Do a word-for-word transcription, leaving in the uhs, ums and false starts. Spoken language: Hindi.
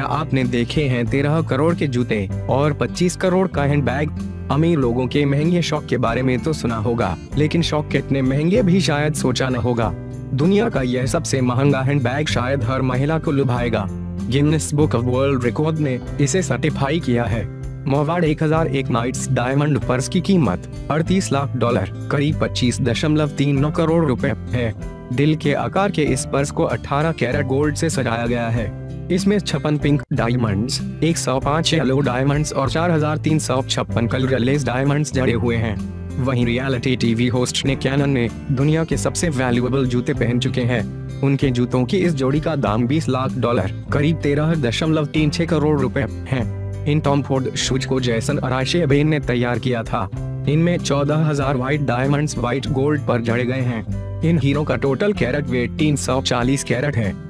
क्या आपने देखे हैं तेरह करोड़ के जूते और पच्चीस करोड़ का हैंडबैग? अमीर लोगों के महंगे शौक के बारे में तो सुना होगा, लेकिन शौक कितने महंगे भी शायद सोचा न होगा। दुनिया का यह सबसे महंगा हैंडबैग शायद हर महिला को लुभाएगा। Guinness book of world record ने इसे सर्टिफाई किया है। मवाड एक हजार एक नाइट्स डायमंड पर्स की कीमत अड़तीस लाख डॉलर करीब पच्चीस दशमलव तीन नौ करोड़ रुपए है। दिल के आकार के इस पर्स को अठारह कैरेट गोल्ड से सजाया गया है। इसमें छप्पन पिंक डायमंड्स, एक सौ पाँच येलो डायमंड्स और चार हजार तीन सौ छप्पन कलरलेस डायमंड्स जड़े हुए हैं। वहीं reality TV host Nick Cannon ने दुनिया के सबसे वैल्यूएबल जूते पहन चुके हैं। उनके जूतों की इस जोड़ी का दाम बीस लाख डॉलर करीब तेरह दशमलव तीन छह करोड़ रुपए है। इन टॉम फोर्ड शूज को जैसन अराशेबेन ने तैयार किया था। इनमें चौदह हजार व्हाइट डायमंड्स व्हाइट गोल्ड पर जड़े गए हैं। इन हीरो का टोटल कैरेट वेट तीन सौ चालीस कैरेट है।